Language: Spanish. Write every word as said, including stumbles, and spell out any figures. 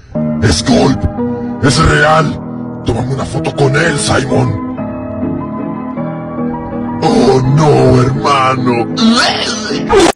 Es Gulp. Es real. Tómame una foto con él, Simon. Oh no, hermano.